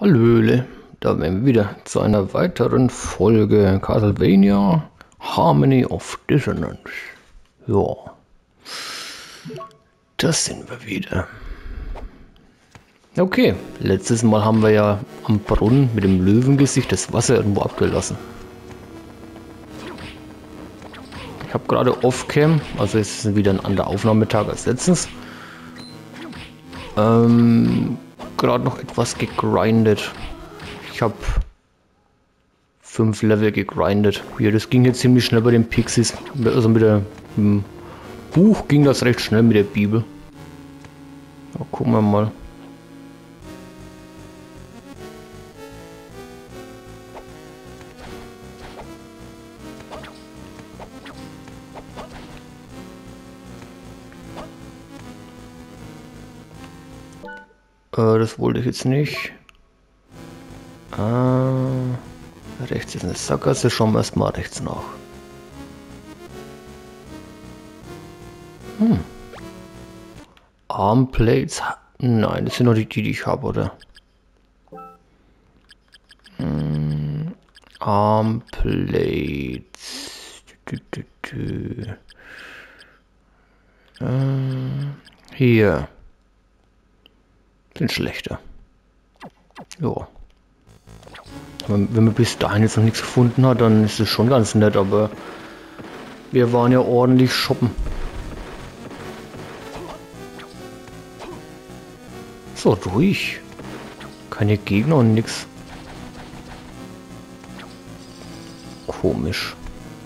Hallöle, da wären wir wieder zu einer weiteren Folge Castlevania Harmony of Dissonance. Ja, das sind wir wieder. Okay, letztes Mal haben wir ja am Brunnen mit dem Löwengesicht das Wasser irgendwo abgelassen. Ich habe gerade Off-Cam, also es ist wieder ein anderer Aufnahmetag als letztens. Gerade noch etwas gegrindet. Ich habe 5 Level gegrindet. Ja, das ging jetzt ziemlich schnell bei den Pixies. Also mit dem Buch ging das recht schnell mit der Bibel. Ja, gucken wir mal. Das wollte ich jetzt nicht. Rechts ist eine Sackgasse, schauen wir erstmal rechts nach. Armplates? Nein, das sind noch die ich habe, oder? Armplates. Hier. Sind schlechter. Jo. Wenn man bis dahin jetzt noch nichts gefunden hat, dann ist es schon ganz nett, aber wir waren ja ordentlich shoppen. So, ruhig. Keine Gegner und nix. Komisch.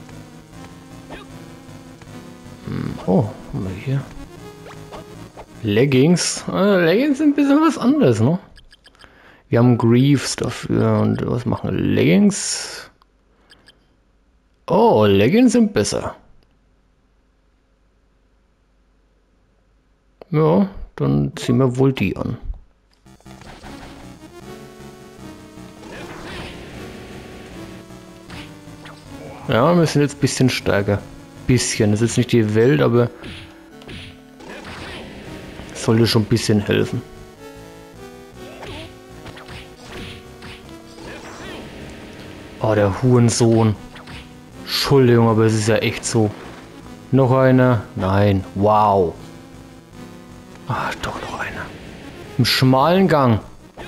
Oh, haben wir hier. Leggings. Leggings sind ein bisschen was anderes, ne? Wir haben Greaves dafür. Und was machen Leggings? Oh, Leggings sind besser. Ja, dann ziehen wir wohl die an. Ja, wir sind jetzt ein bisschen stärker. Bisschen. Das ist jetzt nicht die Welt, aber sollte schon ein bisschen helfen. Oh, der Hurensohn. Entschuldigung, aber es ist ja echt so. Noch einer? Nein. Wow. Ach, doch noch einer. Im schmalen Gang.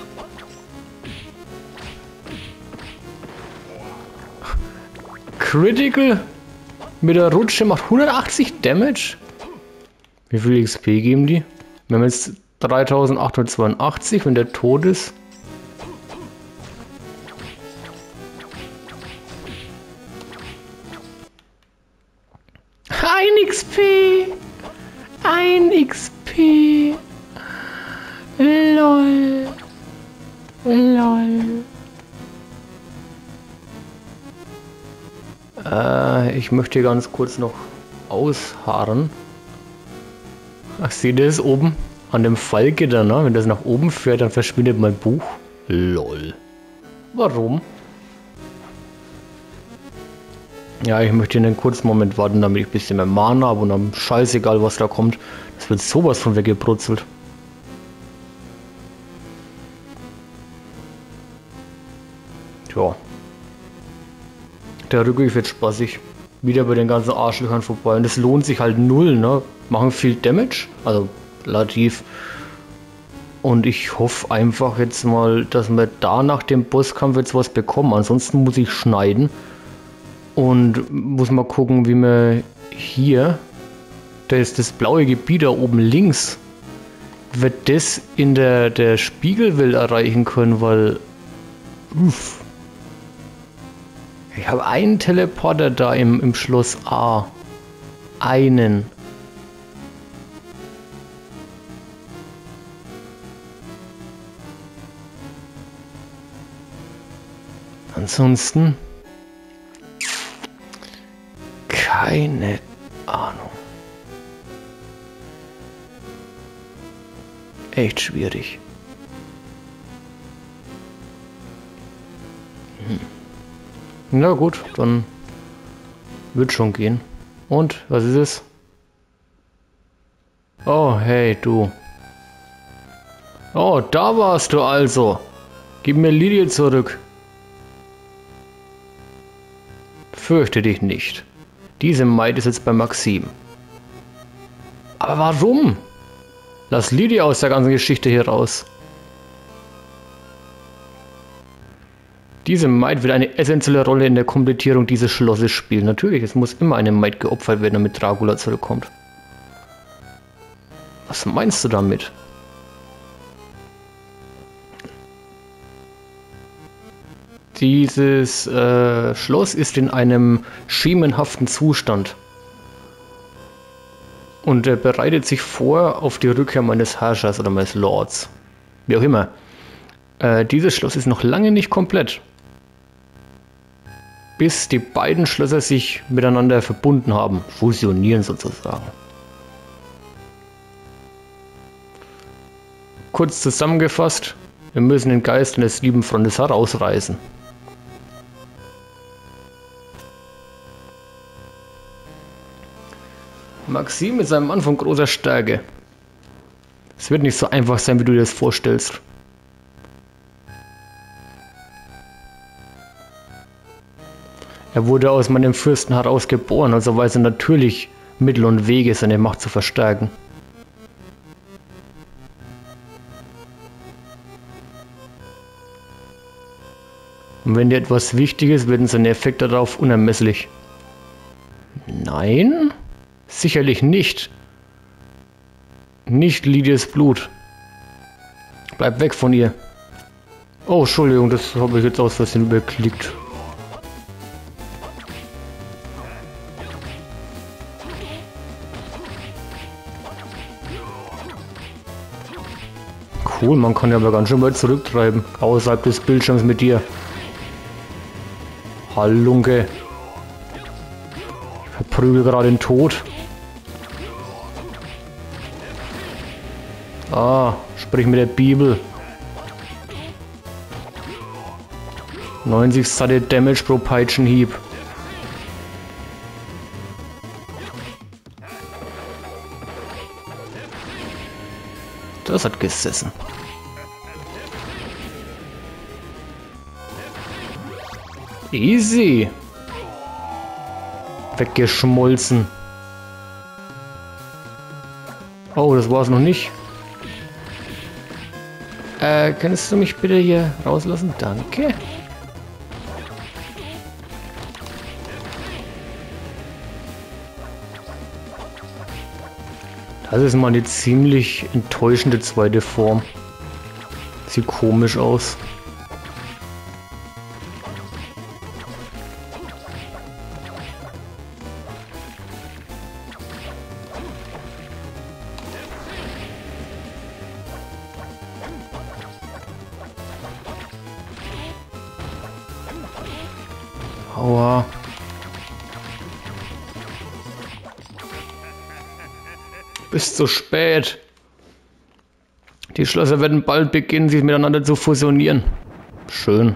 Critical mit der Rutsche macht 180 Damage. Wie viel XP geben die? Wir haben jetzt 3882, wenn der tot ist. Ein XP! Ein XP! LOL! LOL! Ich möchte ganz kurz noch ausharren. Ach, seht ihr das oben? An dem Fallgitter, ne? Wenn das nach oben fährt, dann verschwindet mein Buch. LOL. Warum? Ja, ich möchte einen kurzen Moment warten, damit ich ein bisschen mehr Mana habe und dann scheißegal, was da kommt. Das wird sowas von weggebrutzelt. Tja. Der Rückweg wird spaßig. Wieder bei den ganzen Arschlöchern vorbei. Und das lohnt sich halt null, ne? Machen viel Damage, also relativ. Und ich hoffe einfach jetzt mal, dass wir da nach dem Bosskampf jetzt was bekommen. Ansonsten muss ich schneiden. Und muss mal gucken, wie wir hier, das blaue Gebiet da oben links, wird das in der Spiegelwelt erreichen können, weil ich habe einen Teleporter da im Schloss A. Einen. Ansonsten keine Ahnung. Echt schwierig. Na gut, dann wird schon gehen. Und, was ist es? Oh, hey, du. Oh, da warst du also. Gib mir Lydia zurück. Fürchte dich nicht. Diese Maid ist jetzt bei Maxim. Aber warum? Lass Lydia aus der ganzen Geschichte hier raus. Diese Maid wird eine essentielle Rolle in der Komplettierung dieses Schlosses spielen. Natürlich, es muss immer eine Maid geopfert werden, damit Dracula zurückkommt. Was meinst du damit? Dieses Schloss ist in einem schemenhaften Zustand. Und er bereitet sich vor auf die Rückkehr meines Herrschers oder meines Lords. Wie auch immer. Dieses Schloss ist noch lange nicht komplett. Bis die beiden Schlösser sich miteinander verbunden haben. Fusionieren sozusagen. Kurz zusammengefasst. Wir müssen den Geist des lieben Freundes herausreißen. Maxim ist ein Mann von großer Stärke. Es wird nicht so einfach sein, wie du dir das vorstellst. Er wurde aus meinem Fürsten heraus geboren, also weiß er natürlich Mittel und Wege, seine Macht zu verstärken. Und wenn dir etwas wichtig ist, werden seine Effekte darauf unermesslich. Nein? Sicherlich nicht. Nicht Lydias Blut. Bleib weg von ihr. Oh, Entschuldigung, das habe ich jetzt aus Versehen überklickt. Cool, man kann ja aber ganz schön weit zurücktreiben. Außerhalb des Bildschirms mit dir. Halunke. Ich verprügel gerade den Tod. Ah, sprich mit der Bibel. 90 satte Damage pro Peitschenhieb. Das hat gesessen. Easy. Weggeschmolzen. Oh, das war's noch nicht. Kannst du mich bitte hier rauslassen? Danke. Das ist mal eine ziemlich enttäuschende zweite Form. Sieht komisch aus. Aua. Bis zu spät. Die Schlösser werden bald beginnen, sich miteinander zu fusionieren. Schön.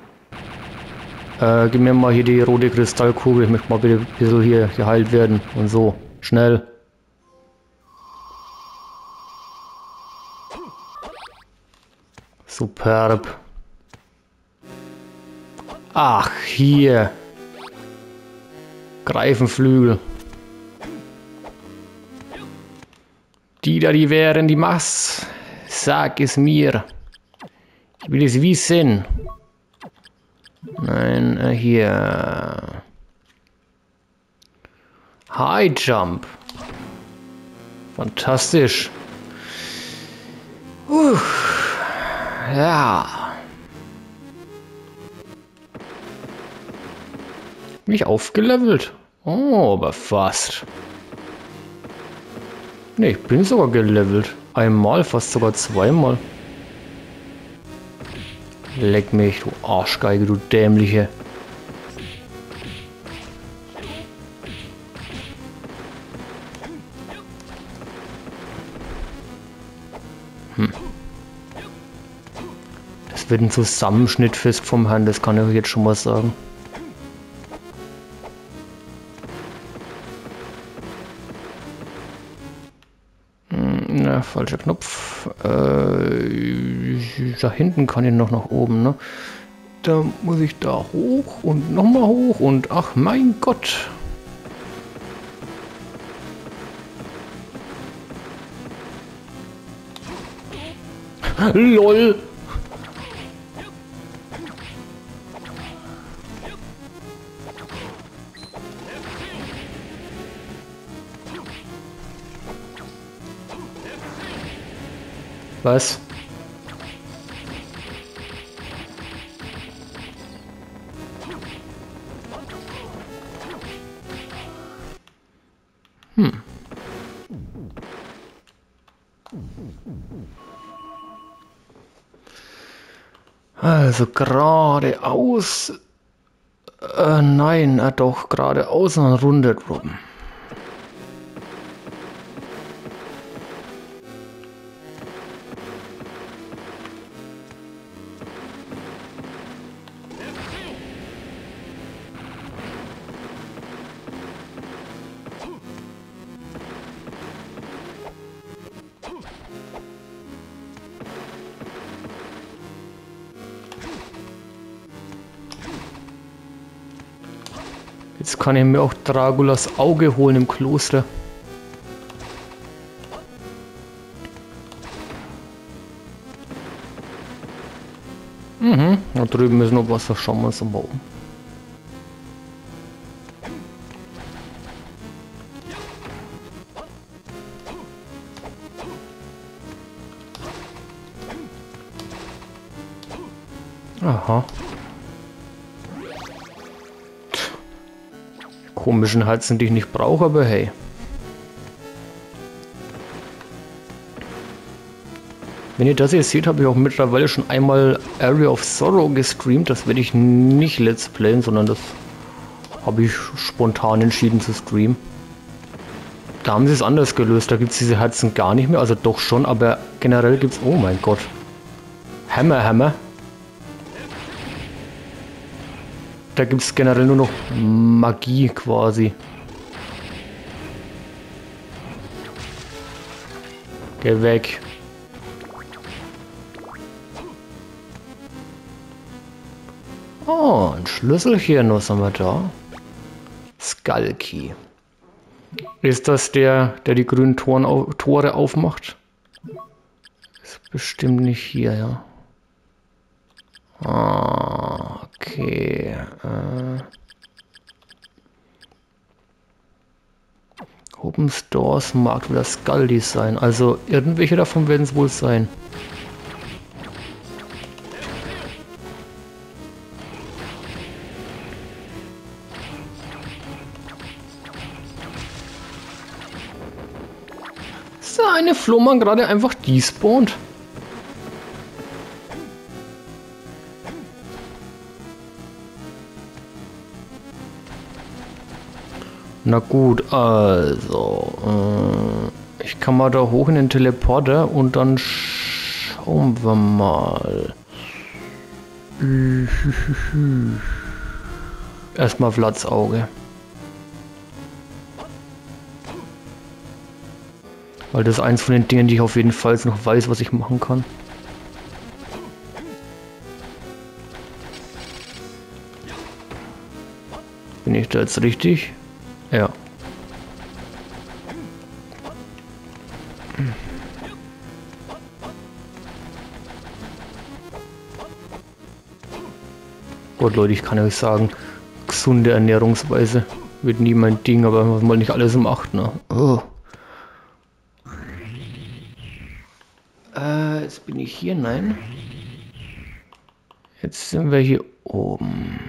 Gib mir mal hier die rote Kristallkugel. Ich möchte mal bitte ein bisschen hier geheilt werden. Und so. Schnell. Superb. Ach, hier. Greifenflügel. Die da, die wären die Mass. Sag es mir. Ich will es wissen. Nein, hier. High Jump. Fantastisch. Ja. Mich aufgelevelt. Oh, aber fast. Ne, ich bin sogar gelevelt. Einmal, fast sogar zweimal. Leck mich, du Arschgeige, du dämliche. Das wird ein Zusammenschnittfest vom Herrn, das kann ich euch jetzt schon mal sagen. falscher Knopf. Da hinten kann ich noch nach oben, ne? Da muss ich da hoch und nochmal hoch und ach mein Gott. LOL. Was? Also geradeaus. Nein, doch, geradeaus und eine Runde drum. Jetzt kann ich mir auch Dragulas Auge holen im Kloster. Da drüben ist noch Wasser, schauen wir uns mal um. Aha. Komischen Herzen, die ich nicht brauche, aber hey. Wenn ihr das hier seht, habe ich auch mittlerweile schon einmal Area of Sorrow gestreamt. Das werde ich nicht let's playen, sondern das habe ich spontan entschieden zu streamen. Da haben sie es anders gelöst. Da gibt es diese Herzen gar nicht mehr. Also doch schon, aber generell gibt es... Oh mein Gott. Hammer. Da gibt es generell nur noch Magie quasi. Geh weg. Oh, ein Schlüsselchen, was haben wir da? Skull Key. Ist das der die grünen Tore aufmacht? Ist bestimmt nicht hier, ja. Ah, okay. Open Stores mag wieder Skull Design. Also irgendwelche davon werden es wohl sein. Ist da eine Flohmann gerade einfach despawnt? Na gut, also ich kann mal da hoch in den Teleporter und dann schauen wir mal. Erstmal Platzauge. Weil das ist eins von den Dingen, die ich auf jeden Fall noch weiß, was ich machen kann. Bin ich da jetzt richtig? Ja. Gott Leute, ich kann euch sagen, gesunde Ernährungsweise wird nie mein Ding, aber man mal nicht alles im Acht, ne? Oh. Jetzt bin ich hier, nein. Jetzt sind wir hier oben.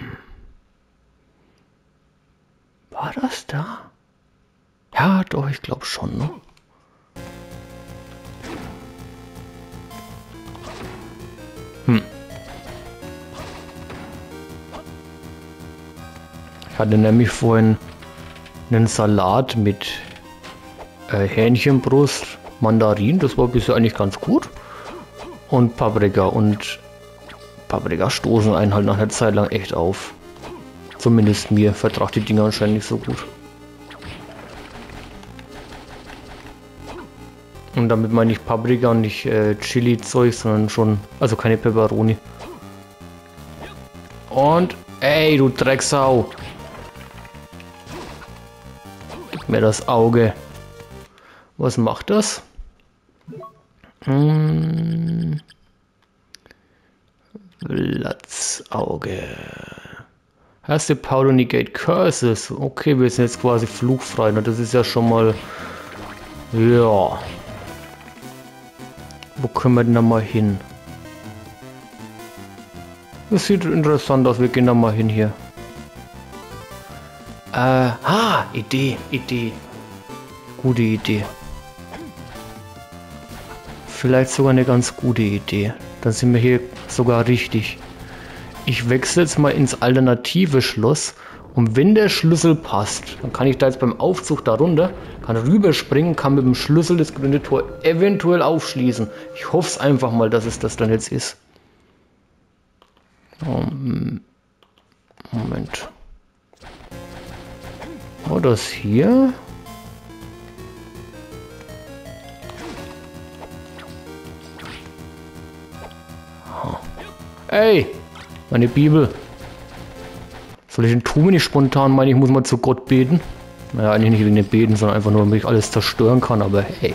War das da? Ja, doch, ich glaube schon, ne? Ich hatte nämlich vorhin einen Salat mit Hähnchenbrust, Mandarin, das war bisher eigentlich ganz gut. Und Paprika. Und Paprika stoßen einen halt nach einer Zeit lang echt auf. Zumindest mir vertragt die Dinger anscheinend nicht so gut. Und damit meine ich Paprika und nicht Chili-Zeug, sondern schon, also keine Peperoni. Und, ey, du Drecksau. Gib mir das Auge. Was macht das? Blatzauge. Erste Paulo Negate Curses. Okay, wir sind jetzt quasi fluchfrei. Ne? Das ist ja schon mal... Ja. Wo können wir denn da mal hin? Das sieht interessant aus. Wir gehen da mal hin hier. Idee. Gute Idee. Vielleicht sogar eine ganz gute Idee. Dann sind wir hier sogar richtig. Ich wechsle jetzt mal ins alternative Schloss. Und wenn der Schlüssel passt, dann kann ich da jetzt beim Aufzug da runter, kann rüberspringen, kann mit dem Schlüssel das grüne Tor eventuell aufschließen. Ich hoffe es einfach mal, dass es das dann jetzt ist. Moment. Oh, das hier. Ey, meine Bibel. Soll ich den tun, wenn ich spontan meine, ich muss mal zu Gott beten? Naja, eigentlich nicht wegen dem Beten, sondern einfach nur, damit ich alles zerstören kann, aber hey.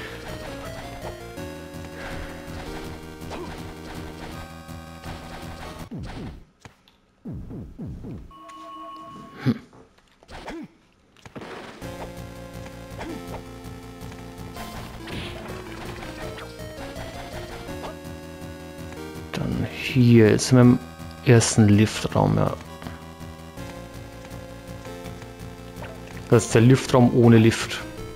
Dann hier, jetzt sind wir im ersten Liftraum, ja. Das ist der Liftraum ohne Lift.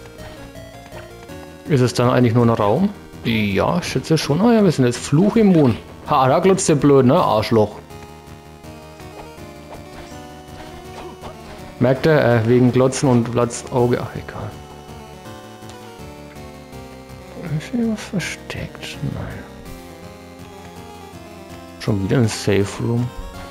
Ist es dann eigentlich nur ein Raum? Ja, ich schätze schon. Ah ja, wir sind jetzt fluchimmun. Ha, da glotzt der blöd, ne? Arschloch. Merkt er, wegen Glotzen und Platzauge. Ach, egal. Ist hier was versteckt? Nein. Schon wieder ein Safe Room.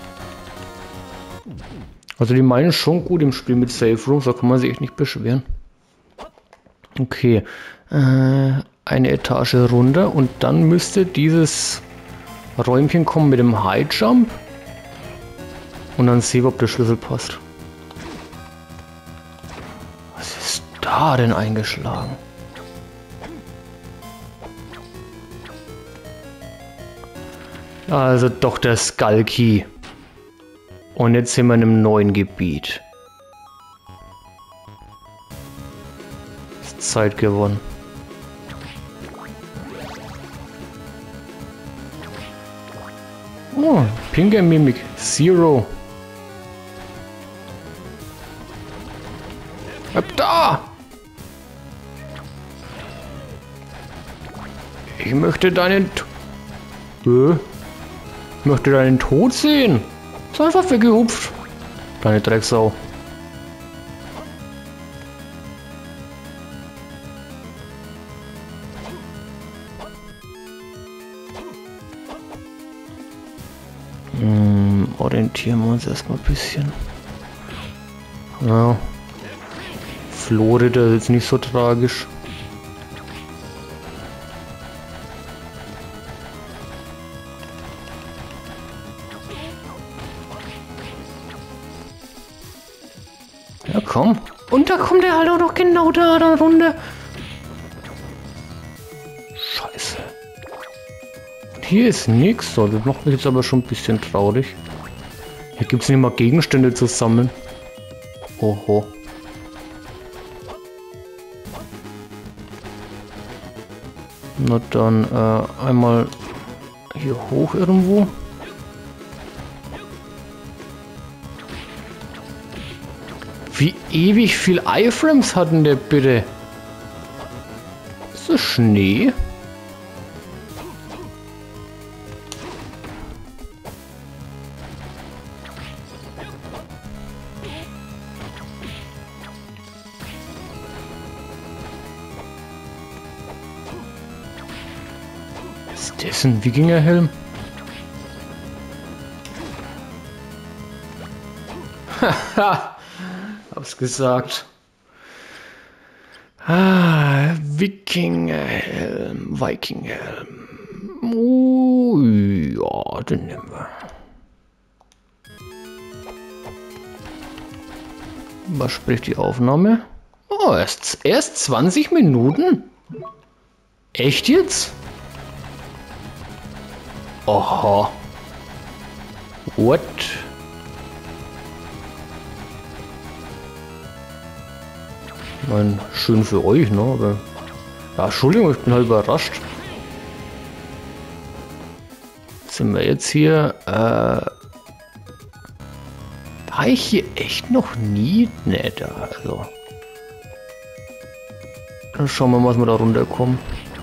Also die meinen schon gut im Spiel mit Safe Rooms, da kann man sich echt nicht beschweren. Okay, eine Etage runter und dann müsste dieses Räumchen kommen mit dem High Jump. Und dann sehen wir, ob der Schlüssel passt. Was ist da denn eingeschlagen? Also doch der Skull Key. Und jetzt sind wir in einem neuen Gebiet. Ist Zeit gewonnen. Oh, pinker Mimik. Zero. Bleib da! Ich möchte deinen... Ich möchte deinen Tod sehen. Ist einfach weggehupft. Kleine Drecksau. Orientieren wir uns erstmal ein bisschen. Ja. Florida ist jetzt nicht so tragisch. Ja, komm. Und da kommt er halt auch noch genau da runter. Scheiße. Und hier ist nichts. So, das macht mich jetzt aber schon ein bisschen traurig. Hier gibt es nicht mal Gegenstände zu sammeln. Oho. Na dann einmal hier hoch irgendwo. Wie ewig viel Iframes hatten der bitte? Ist das Schnee? Was ist das ein Wikingerhelm? Haha, hab's gesagt. Wikingerhelm. Vikinghelm. Ja, den nehmen wir. Was spricht die Aufnahme? Oh, erst 20 Minuten? Echt jetzt? Aha. What? Ich meine, schön für euch, ne? Aber ja, Entschuldigung, ich bin halt überrascht. Sind wir jetzt hier? War ich hier echt noch nie? Ne, da, also. Dann schauen wir mal, was wir da runterkommen.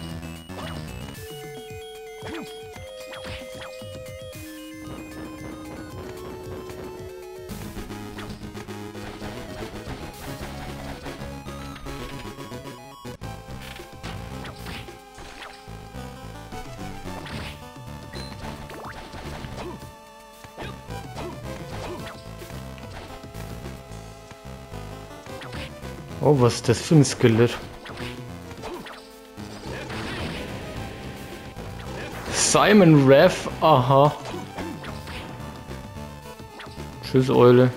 Oh, was ist das für ein Skelett? Simon Rev, aha. Tschüss, Eule.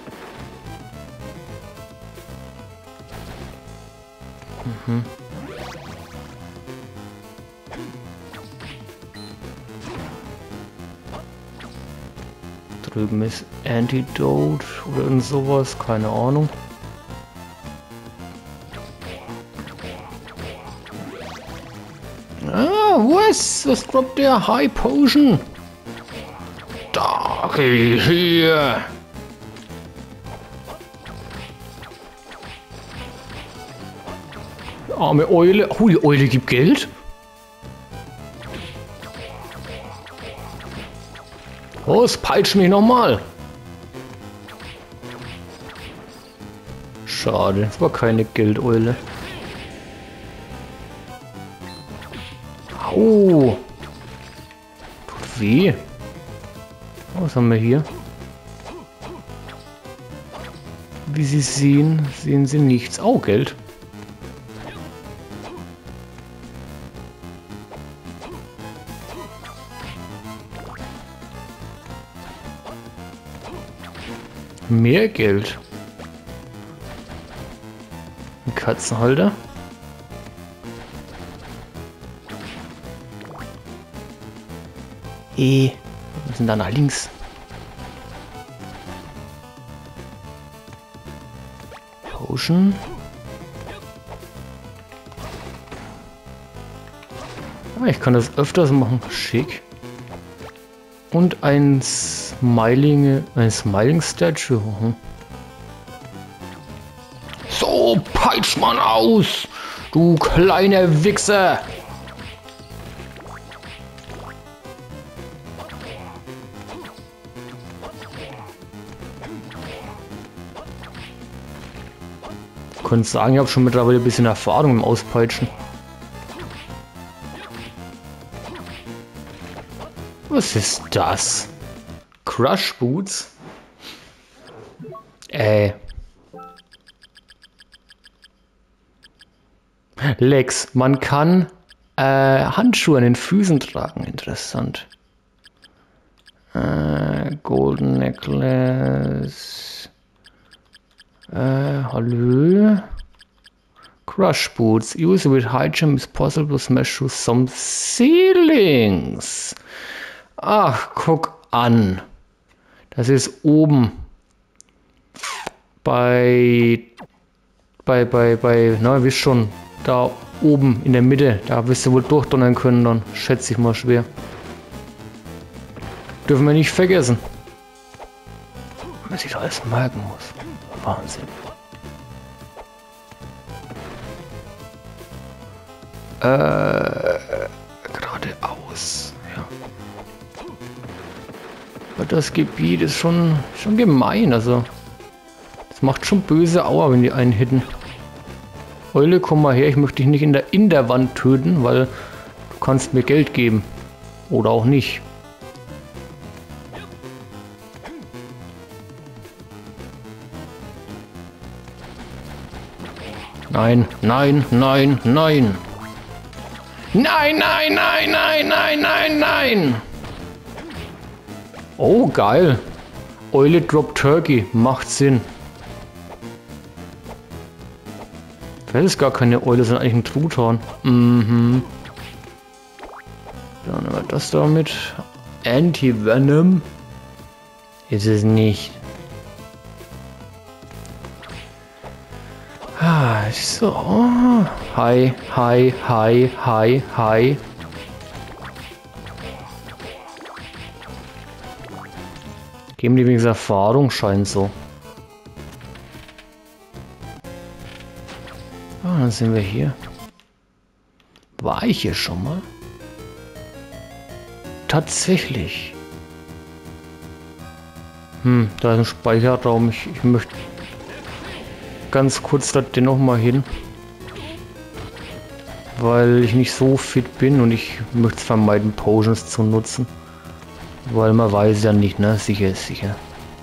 Drüben ist Antidote oder irgend sowas, keine Ahnung. Ah, was droppt der? High Potion. Da, okay, hier. Arme Eule. Oh, die Eule gibt Geld. Oh, es peitscht mich nochmal. Schade, es war keine Geldeule. Au. Tut weh. Was haben wir hier? Wie Sie sehen, sehen Sie nichts. Au, Geld. Mehr Geld. Ein Katzenhalter. Wir müssen da nach links. Potion. Ah, ich kann das öfters machen. Schick. Und ein Smiling Statue. So, peitscht man aus, du kleiner Wichser. Ich könnte sagen, ich habe schon mittlerweile ein bisschen Erfahrung im Auspeitschen. Was ist das? Crush Boots? Lex, man kann Handschuhe an den Füßen tragen. Interessant. Golden Necklace. Hallo? Crush Boots. Use with high jump is possible to smash through some ceilings. Ach, guck an. Das ist oben na, wisst schon, da oben in der Mitte, da wirst du wohl durchdonnern können, dann schätze ich mal schwer. Dürfen wir nicht vergessen. Man sich alles merken muss. Wahnsinn. Geradeaus. Ja. Aber das Gebiet ist schon gemein, also. Das macht schon böse Aua, wenn die einen hitten. Eule, komm mal her, ich möchte dich nicht in der Wand töten, weil du kannst mir Geld geben. Oder auch nicht. Nein, nein, nein, nein. Nein, nein, nein, nein, nein, nein, nein. Oh, geil. Eule Drop Turkey. Macht Sinn. Das ist gar keine Eule, sondern eigentlich ein Truthahn. Mhm. Dann nehmen wir das da mit. Anti-Venom. Ist es nicht. Ah, so. Hi, hi, hi, hi, hi. Geben die wenigstens Erfahrung, scheint so. Ah, dann sind wir hier. War ich hier schon mal? Tatsächlich. Da ist ein Speicherraum. Ich möchte ganz kurz da den noch mal hin. Weil ich nicht so fit bin und ich möchte vermeiden, Potions zu nutzen. Weil man weiß ja nicht, ne? Sicher ist sicher.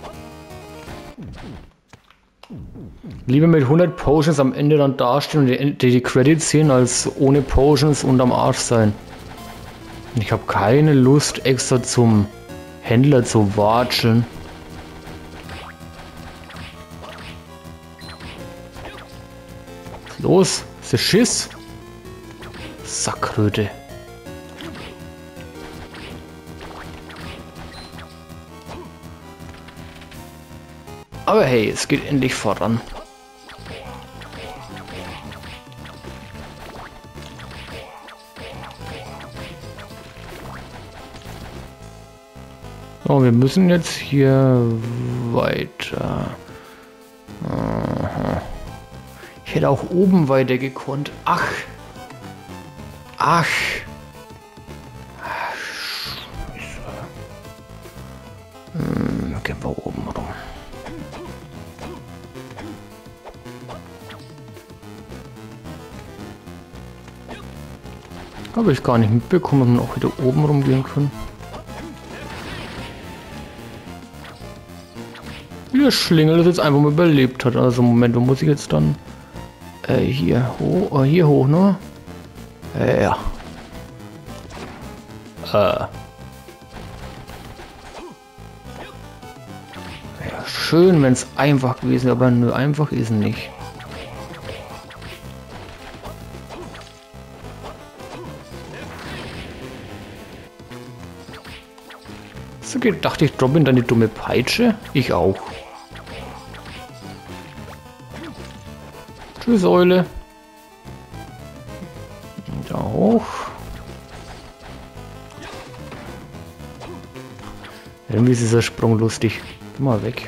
Lieber mit 100 Potions am Ende dann dastehen und die Credits sehen, als ohne Potions und am Arsch sein. Ich habe keine Lust, extra zum Händler zu watscheln. Los, ist das Schiss? Sackröte. Aber hey, es geht endlich voran. So, wir müssen jetzt hier weiter. Aha. Ich hätte auch oben weiter gekonnt. Ach. Ach. Scheiße. Gehen wir oben rum. Habe ich gar nicht mitbekommen, dass man auch wieder oben rumgehen kann. Wie der Schlingel das jetzt einfach mal überlebt hat. Also Moment, wo muss ich jetzt dann hier hoch, ne? Ja. Ja, schön, wenn es einfach gewesen wäre, aber nur einfach ist nicht. So dachte ich, droppe ihn dann die dumme Peitsche? Ich auch. Tschüss, Eule. Da hoch. Irgendwie ist dieser Sprung lustig. Geh mal weg.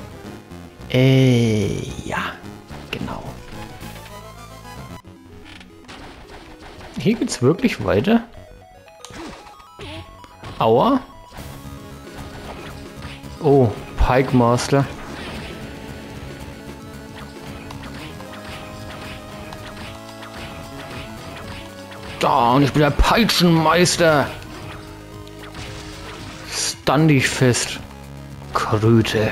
Ja. Genau. Hier geht's wirklich weiter? Aua. Oh, Pike Master. Da, und ich bin der Peitschenmeister. Stun dich fest. Kröte.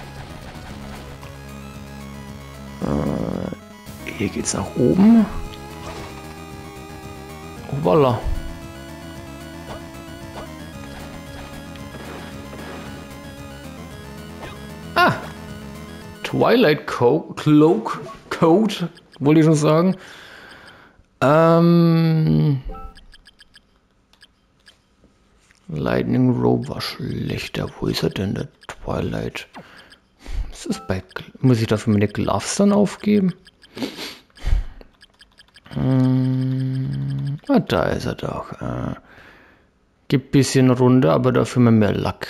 Hier geht's nach oben. Voila. Ah! Twilight Cloak Code, wollte ich schon sagen. Lightning Robe war schlechter. Wo ist er denn, der Twilight? Was ist bei... Muss ich dafür meine Gloves dann aufgeben? Da ist er doch. Gibt ein bisschen runter, aber dafür mehr Lack.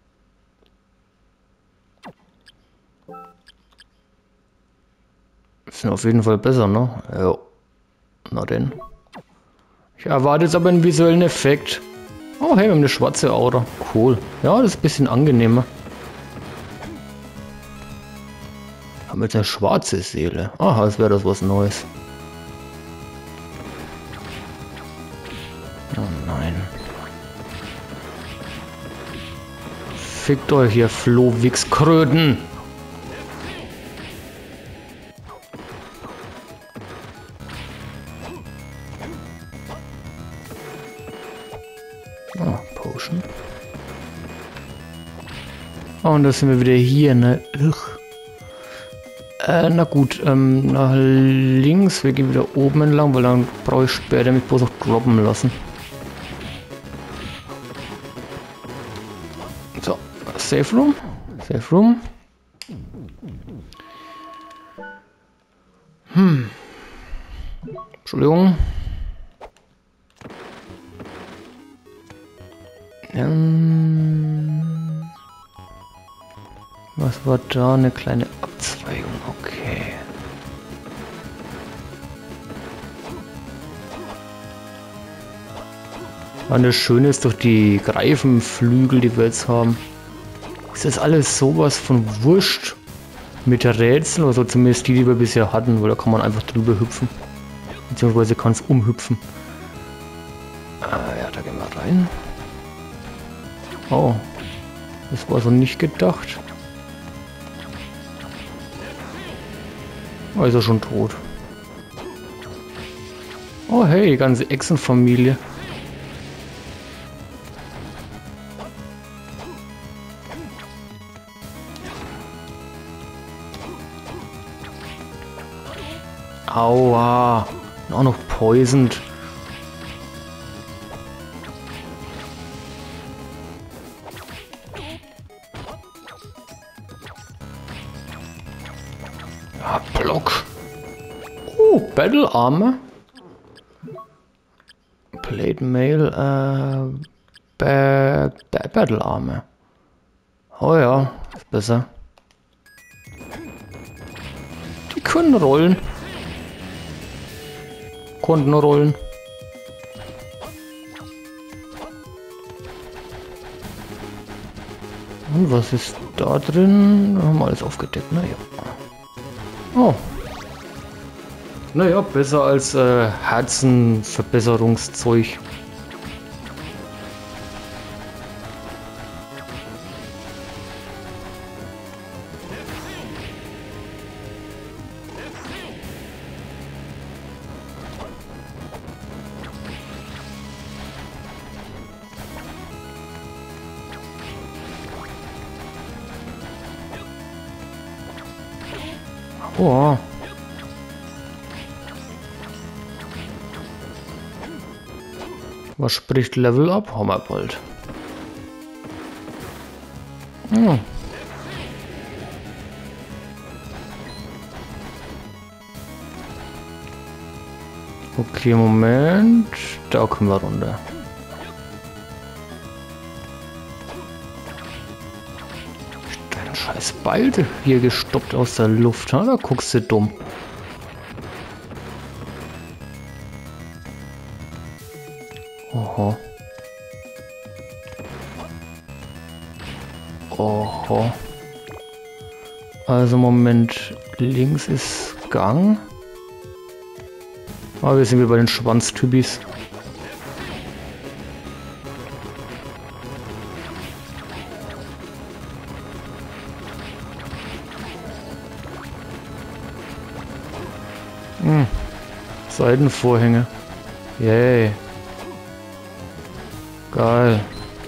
Sind auf jeden Fall besser, ne? Ja. Na denn. Ich erwarte jetzt aber einen visuellen Effekt. Oh, hey, wir haben eine schwarze Aura. Cool. Ja, das ist ein bisschen angenehmer. Haben wir jetzt eine schwarze Seele. Aha, als wäre das was Neues. Oh nein. Fickt euch, ihr Flohwichskröten. Potion. Oh, und da sind wir wieder hier, ne? Na gut, nach links. Wir gehen wieder oben entlang, weil dann brauche ich später mich bloß noch droppen lassen. So, Safe Room. Safe Room. Entschuldigung. Was war da? Eine kleine Abzweigung. Okay. Und das Schöne ist doch die Greifenflügel, die wir jetzt haben. Ist das alles sowas von wurscht mit Rätseln, oder so zumindest die wir bisher hatten, weil da kann man einfach drüber hüpfen. Beziehungsweise kann es umhüpfen. Ja, da gehen wir rein. Oh, das war so nicht gedacht. Oh, ist er schon tot. Oh hey, die ganze Echsenfamilie. Aua. Auch noch poisoned. Ja, Block. Battle Armor. Plate Mail. Battle Armor. Oh ja, ist besser. Die können rollen. Konnten rollen. Und was ist da drin? Haben wir alles aufgedeckt, naja. Oh. Naja, besser als Herzenverbesserungszeug. Oh. Was spricht Level Up? Haben wir bald. Hm. Okay, Moment. Da können wir runter. Dein scheiß Beil hier gestoppt aus der Luft. Ha? Da guckst du dumm. Oho. Oho. Also Moment, links ist Gang. Aber wir sind wieder bei den Schwanztypis. Seitenvorhänge. Yay. Geil.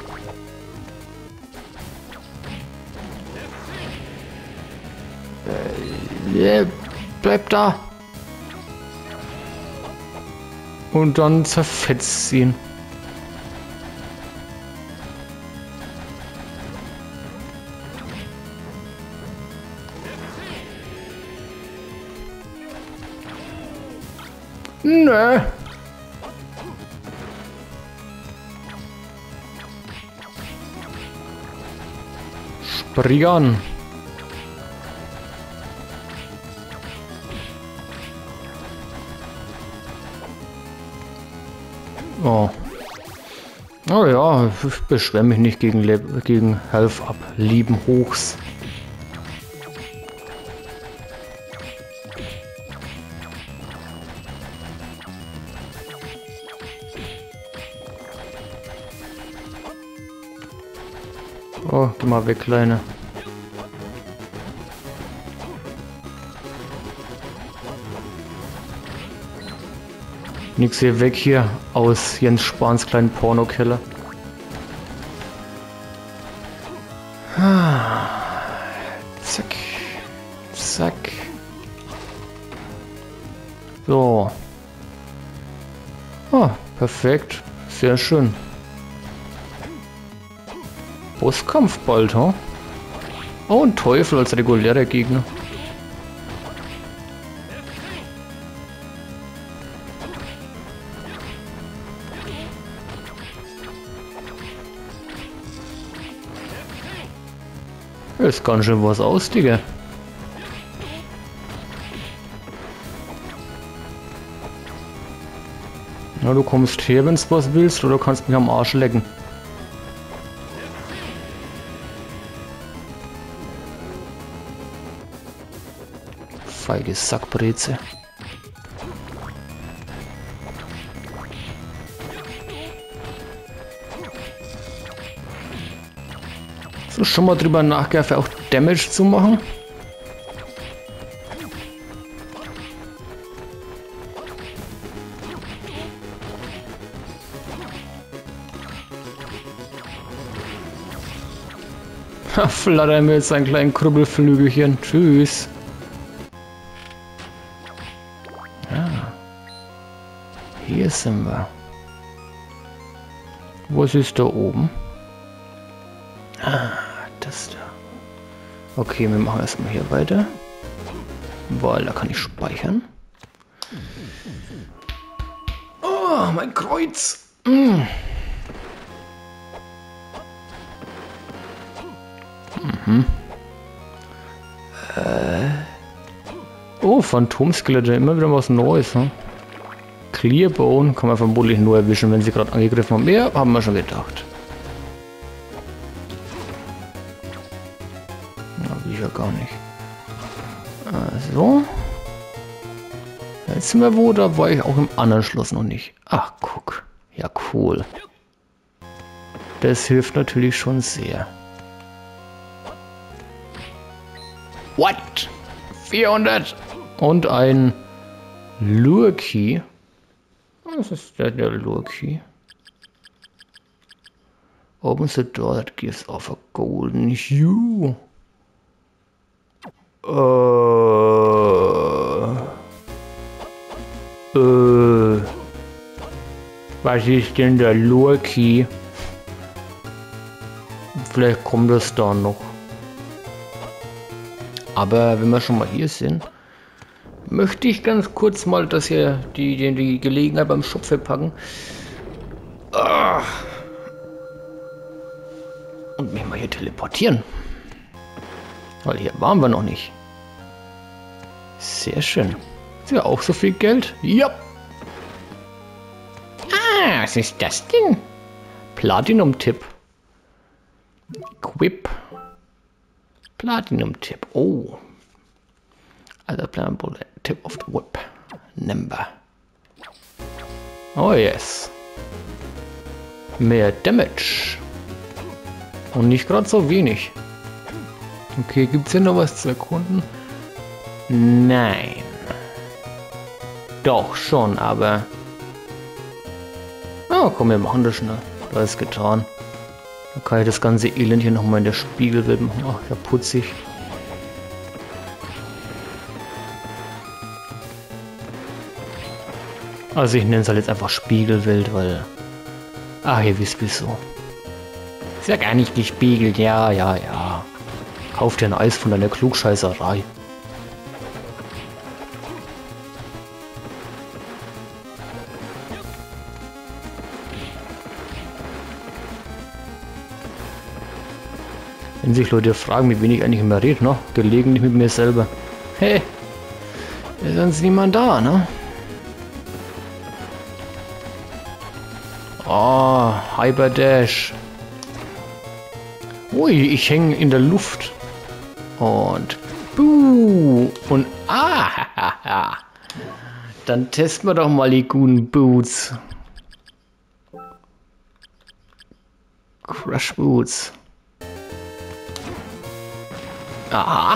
Bleib da. Und dann zerfetzt sie ihn. Nö. Spring an. Oh. Oh ja, ich beschwere mich nicht gegen Health Up. Lieben Hochs. Oh, geh mal weg, Kleine. Nix hier weg hier aus Jens Spahns kleinen Pornokeller. Zack. Zack. So. Ah, perfekt. Sehr schön. Bosskampf bald, ha? Oh, ein Teufel als regulärer Gegner. Das kann schon was aus, Digga. Na, du kommst her, wenn du was willst, oder kannst mich am Arsch lecken. Feige Sackbreze. So, schon mal drüber nachgedacht, auch Damage zu machen. Flattern wir jetzt ein kleines Krubbelflügelchen. Tschüss. Ja. Hier sind wir. Was ist da oben? Ah, das da. Okay, wir machen erstmal hier weiter. Weil da kann ich speichern. Oh, mein Kreuz. Mm. Mhm. Oh, Phantomskelette, immer wieder was Neues. Ne? Clearbone kann man vermutlich nur erwischen, wenn sie gerade angegriffen haben. Ja, haben wir schon gedacht. Na, will ich ja gar nicht. So. Jetzt sind wir wo, da war ich auch im anderen Schloss noch nicht. Ach, guck. Ja, cool. Das hilft natürlich schon sehr. What? 400 und ein Lure Key. Was ist der Lure Key? Opens the door that gives off a golden hue. Was ist denn der Lure Key? Vielleicht kommt das da noch. Aber wenn wir schon mal hier sind, möchte ich ganz kurz mal das hier, die Gelegenheit beim Shop verpacken. Und mich mal hier teleportieren. Weil hier waren wir noch nicht. Sehr schön. Ist ja auch so viel Geld? Ja. Ah, was ist das denn? Platinum-Tipp. Equip. Platinum-Tipp. Oh. Also Platinum-Tipp of the Whip. Number. Oh yes. Mehr Damage. Und nicht gerade so wenig. Okay, gibt es hier noch was zu erkunden? Nein. Doch, schon, aber... Oh, komm, wir machen das schnell. Da ist getan. Dann kann ich das ganze Elend hier nochmal in der Spiegelwelt machen. Ach, ja, putzig. Also ich nenne es halt jetzt einfach Spiegelwelt, weil... Ach, ihr wisst wieso. Ist ja gar nicht gespiegelt, ja, ja, ja. Kauf dir ein Eis von deiner Klugscheißerei. Wenn sich Leute fragen, mit wem ich eigentlich immer rede, ne? Gelegentlich mit mir selber. Hey, ist sonst niemand da, ne? Oh, Hyperdash. Ui, ich hänge in der Luft. Und buh. Und ah. Dann testen wir doch mal die guten Boots. Crush Boots. Aha.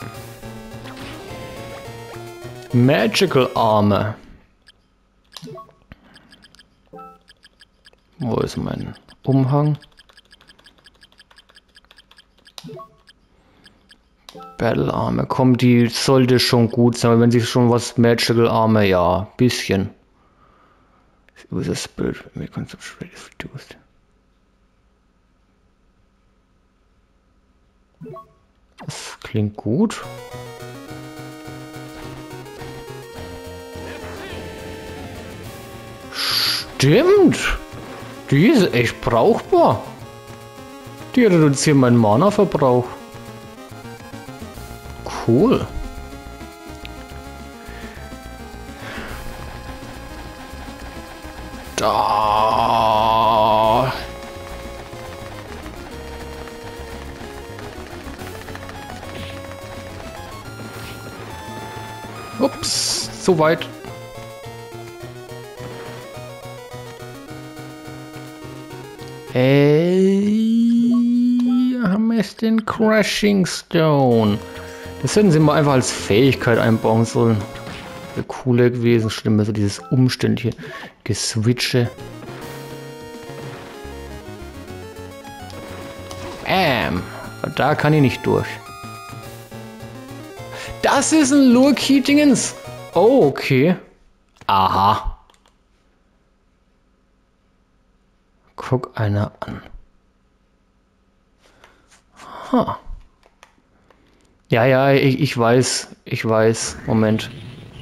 Magical Armor. Wo ist mein Umhang? Battle Armor, komm, die sollte schon gut sein, wenn sie schon was Magical Armor, ja, bisschen. User Spirit, Consumption Rate is reduced. Das klingt gut. Stimmt! Die ist echt brauchbar. Die reduzieren meinen Mana-Verbrauch. Cool. Da. Ups, so weit. Haben wir den Crashing Stone. Das hätten sie mal einfach als Fähigkeit einbauen sollen. Wäre cooler gewesen. Schlimmer so dieses umständliche Geswitche. Bam. Da kann ich nicht durch. Das ist ein Lure-Key-Dingens. Oh, okay. Aha. Guck einer an. Ha. Ja, ja, ich weiß. Ich weiß. Moment.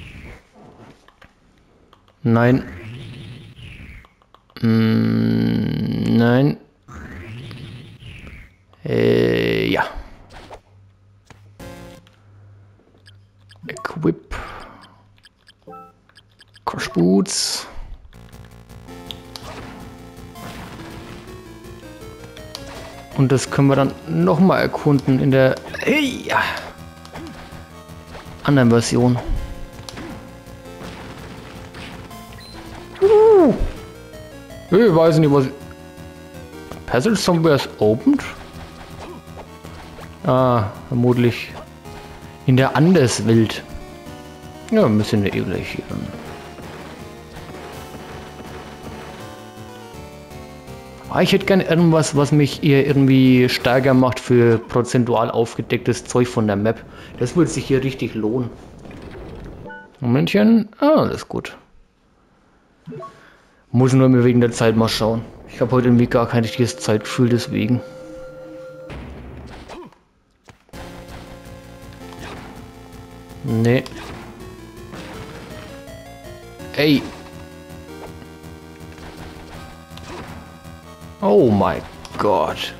Nein. Nein. Ja. Equip. Crush Boots. Und das können wir dann nochmal erkunden in der anderen Version. Ich weiß nicht, was... Passage Somewhere is opened? Ah, vermutlich in der Anderswelt. Ja, müssen wir eh gleich hier dann. Ich hätte gerne irgendwas, was mich eher irgendwie stärker macht für prozentual aufgedecktes Zeug von der Map. Das würde sich hier richtig lohnen. Momentchen. Ah, alles gut. Muss nur mir wegen der Zeit mal schauen. Ich habe heute irgendwie gar kein richtiges Zeitgefühl, deswegen. Nee. Ey. Oh mein Gott.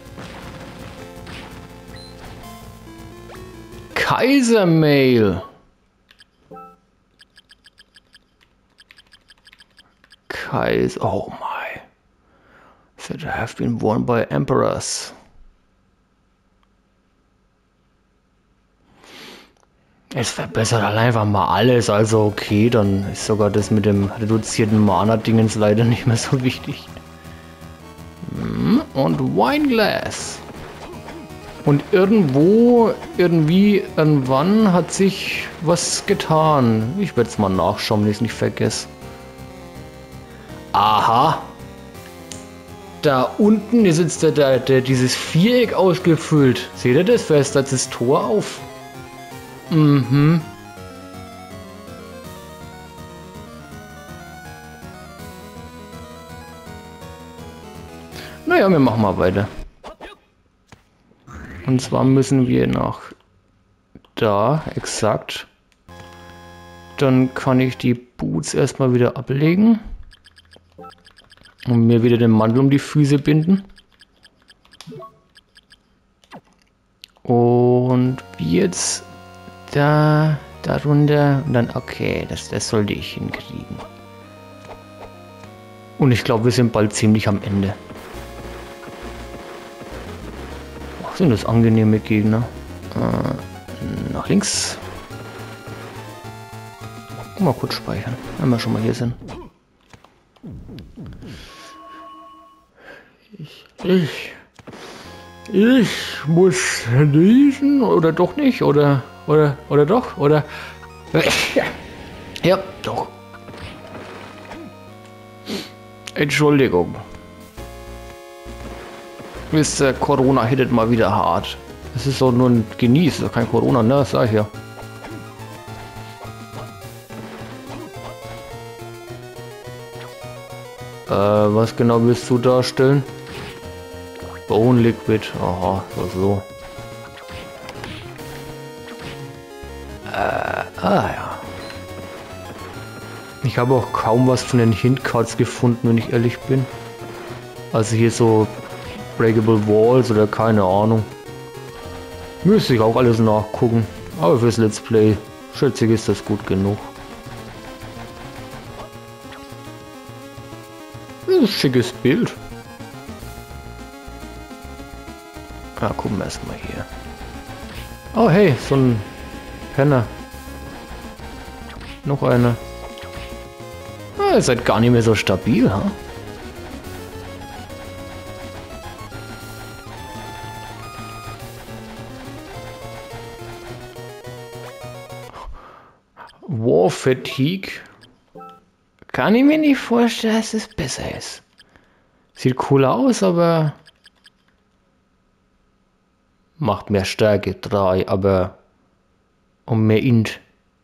Kaisermail. Kaiser. Oh my. Said have been worn by emperors. Es verbessert halt einfach mal alles, also okay, dann ist sogar das mit dem reduzierten Mana-Dingens leider nicht mehr so wichtig. Und Wineglass. Und irgendwo, irgendwie, irgendwann hat sich was getan. Ich werde es mal nachschauen, wenn ich es nicht vergesse. Aha. Da unten ist jetzt dieses Viereck ausgefüllt. Seht ihr das? Wer ist da das Tor auf? Mhm. Naja, wir machen mal weiter. Und zwar müssen wir nach da, exakt. Dann kann ich die Boots erstmal wieder ablegen. Und mir wieder den Mantel um die Füße binden. Und jetzt darunter und dann, okay, das sollte ich hinkriegen. Und ich glaube, wir sind bald ziemlich am Ende. Ach, sind das angenehme Gegner. Nach links. Mal kurz speichern, wenn wir schon mal hier sind. Ich muss lesen oder doch nicht oder doch oder ja doch. Entschuldigung. Wisst ihr, Corona hittet mal wieder hart. Es ist doch nur ein Genieß, kein Corona, ne? Sag ich ja. Was genau willst du darstellen? Bone Liquid. Aha, so. Ja. Ich habe auch kaum was von den Hintcards gefunden, wenn ich ehrlich bin. Also hier so Breakable Walls oder keine Ahnung. Müsste ich auch alles nachgucken. Aber fürs Let's Play schätze ich, ist das gut genug. Das ist ein schickes Bild. Ja, gucken wir erstmal hier. Oh hey, so ein Penner. Noch einer. Ah, ihr seid gar nicht mehr so stabil, ha? War Fatigue. Kann ich mir nicht vorstellen, dass es besser ist. Sieht cool aus, aber macht mehr Stärke 3, aber und mehr Int.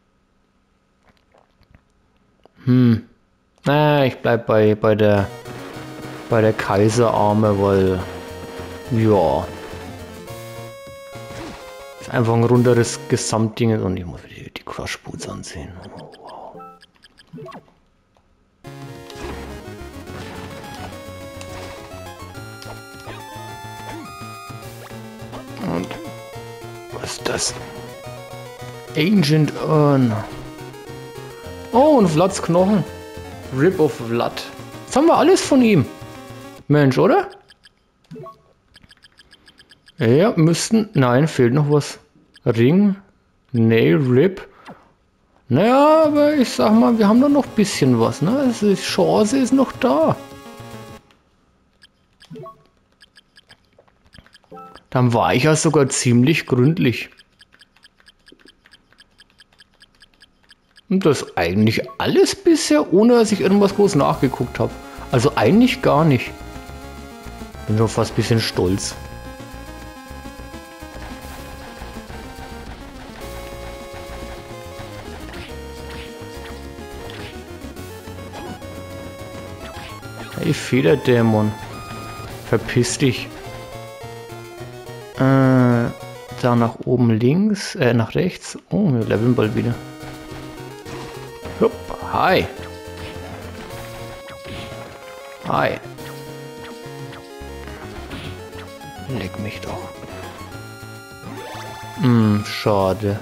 Ich bleib bei der Kaiserarme, weil ja ist einfach ein runderes Gesamtding und ich muss die Crush Boots ansehen. Oh, wow. Und was ist das? Ancient Urn. Oh, und Vlads Knochen. Rip of Vlad. Jetzt haben wir alles von ihm. Mensch, oder? Ja, müssten... Nein, fehlt noch was. Ring. Nail, Rip. Naja, aber ich sag mal, wir haben da noch ein bisschen was, ne? Also die Chance ist noch da. Dann war ich ja sogar ziemlich gründlich. Und das eigentlich alles bisher, ohne dass ich irgendwas groß nachgeguckt habe. Also eigentlich gar nicht. Bin schon fast ein bisschen stolz. Hey, Federdämon. Verpiss dich. Da nach oben links, nach rechts. Oh, wir leveln bald wieder. Hup, hi. Hi. Leck mich doch. Schade.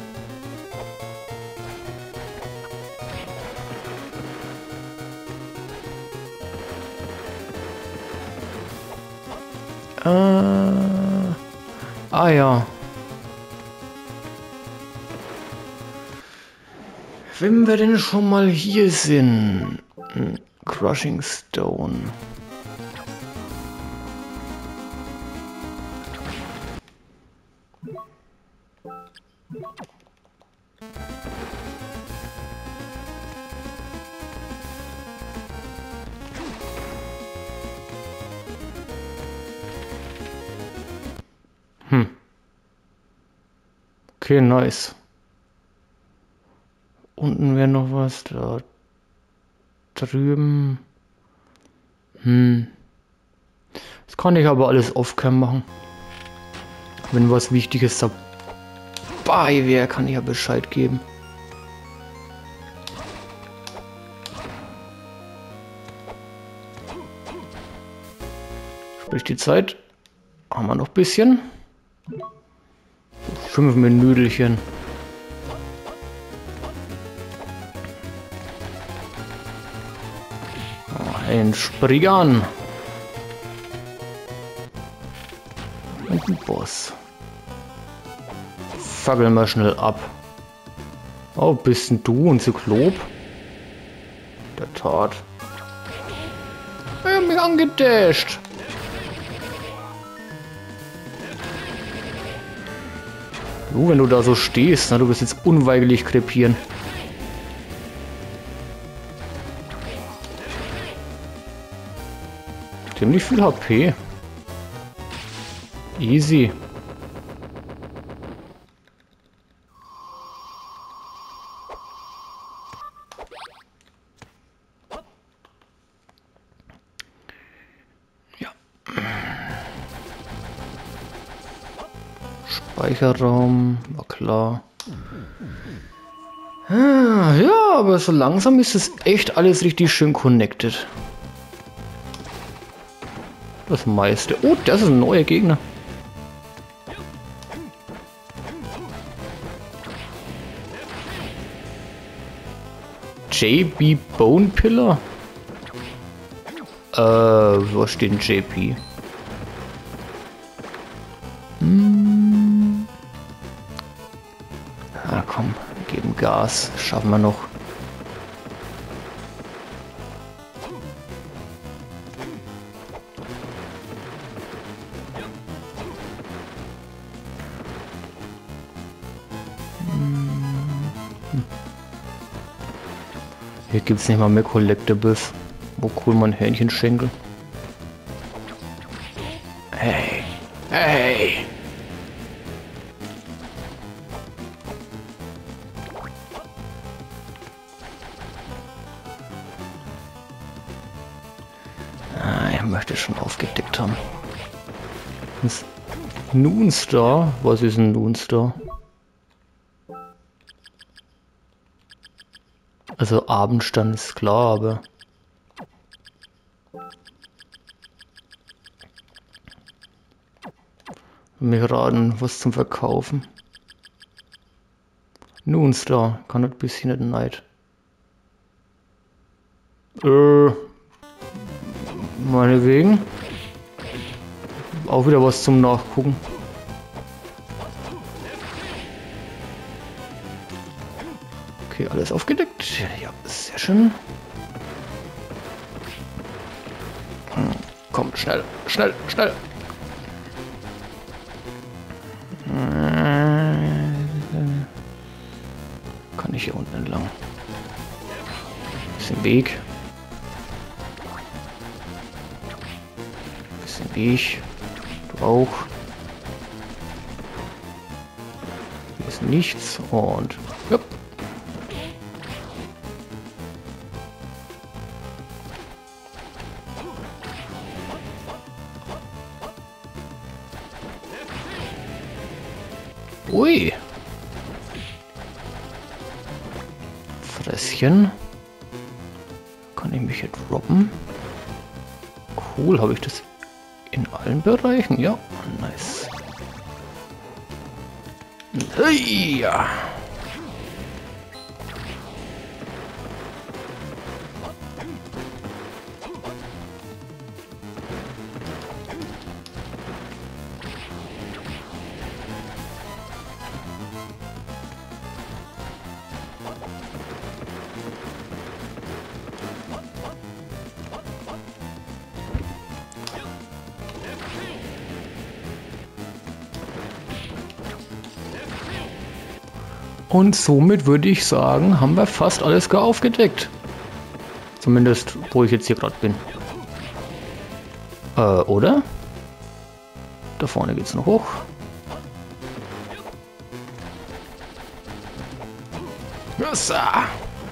Ja. Wenn wir denn schon mal hier sind. Crushing Stone. Okay, nice. Unten wäre noch was, da drüben. Das kann ich aber alles off-cam machen. Wenn was Wichtiges dabei wäre, kann ich ja Bescheid geben. Sprich die Zeit. Haben wir noch ein bisschen. 5 Minütchen. Ein Spriggan. Und ein Boss. Fackeln wir schnell ab. Oh, bist denn du ein Zyklop? Der Tat. Er hat mich angedasht. Du, wenn du da so stehst, na, du wirst jetzt unweigerlich krepieren. Ziemlich viel HP. Easy. Ja. Speicherraum, war klar. Ja, aber so langsam ist es echt alles richtig schön connected. Das meiste. Oh, das ist ein neuer Gegner. JB Bone Pillar? Wo steht denn JP? Ah, komm, wir geben Gas. Schaffen wir noch. Hier gibt es nicht mal mehr Collectibles. Wo cool mein Hähnchenschenkel. Hey. Hey. Ah, er möchte schon aufgedeckt haben. Das Noonstar? Was ist ein Noonstar? Also Abendstand ist klar, aber... Mir raten, was zum Verkaufen. Noonstar, kann ein bisschen nicht Neid. Meinetwegen. Auch wieder was zum Nachgucken. Okay, alles aufgedeckt. Ja, sehr schön. Komm, schnell, schnell, schnell. Kann ich hier unten entlang? Bisschen Weg. Bisschen Weg. Du auch. Hier ist nichts und... Jupp. Ui. Fresschen. Kann ich mich hier droppen? Cool, habe ich das in allen Bereichen? Ja, nice. Hey, ja. Und somit würde ich sagen, haben wir fast alles aufgedeckt. Zumindest, wo ich jetzt hier gerade bin. Oder? Da vorne geht's noch hoch. Yassa!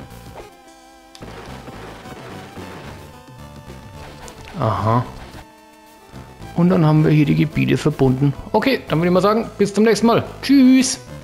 Aha. Und dann haben wir hier die Gebiete verbunden. Okay, dann würde ich mal sagen, bis zum nächsten Mal. Tschüss!